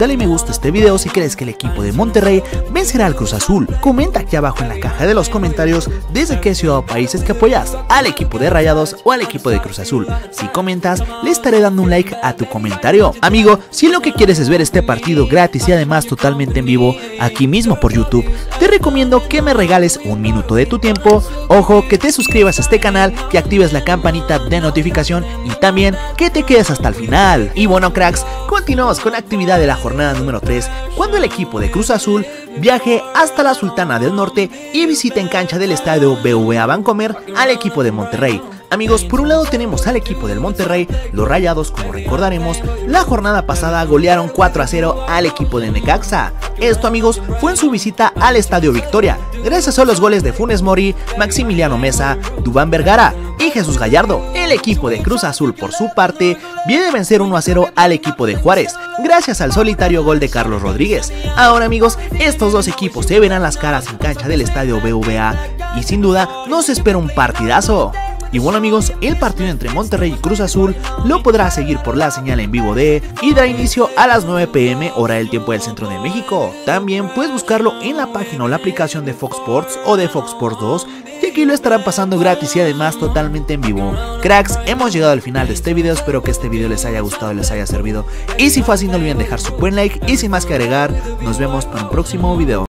dale me gusta a este video si crees que el equipo de Monterrey vencerá al Cruz Azul. Comenta aquí abajo en la caja de los comentarios desde qué ciudad o país es que apoyas, al equipo de Rayados o al equipo de Cruz Azul. Si comentas, le estaré dando un like a tu comentario. Amigo, si lo que quieres es ver este partido gratis y además totalmente en vivo, aquí mismo por YouTube, te recomiendo que me regales un minuto de tu tiempo. Ojo, que te suscribas a este canal, que actives la campanita de notificación y también que te quedes hasta el final. Y bueno, cracks, continuamos con la actividad de la jornada número 3, cuando el equipo de Cruz Azul viaje hasta la Sultana del Norte y visite en cancha del estadio BBVA Bancomer al equipo de Monterrey. Amigos, por un lado tenemos al equipo del Monterrey. Los Rayados, como recordaremos, la jornada pasada golearon 4-0 al equipo de Necaxa. Esto, amigos, fue en su visita al Estadio Victoria, gracias a los goles de Funes Mori, Maximiliano Mesa, Duván Vergara y Jesús Gallardo. El equipo de Cruz Azul, por su parte, viene de vencer 1-0 al equipo de Juárez, gracias al solitario gol de Carlos Rodríguez. Ahora, amigos, estos dos equipos se verán las caras en cancha del Estadio BBVA y sin duda nos espera un partidazo. Y bueno, amigos, el partido entre Monterrey y Cruz Azul lo podrás seguir por la señal en vivo de y dará inicio a las 9 p.m. hora del tiempo del centro de México. También puedes buscarlo en la página o la aplicación de Fox Sports o de Fox Sports 2, y aquí lo estarán pasando gratis y además totalmente en vivo. Cracks, hemos llegado al final de este video, espero que este video les haya gustado y les haya servido. Y si fue así, no olviden dejar su buen like y sin más que agregar, nos vemos para un próximo video.